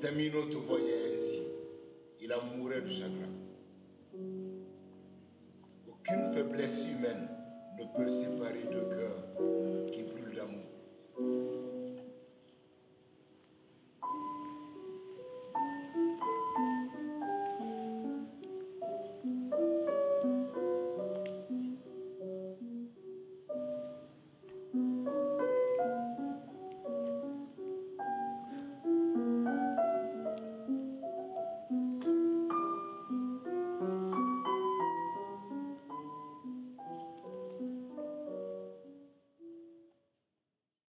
Tamino te voyait ainsi, il en mourait de chagrin. Aucune faiblesse humaine ne peut séparer deux cœurs qui brûlent d'amour.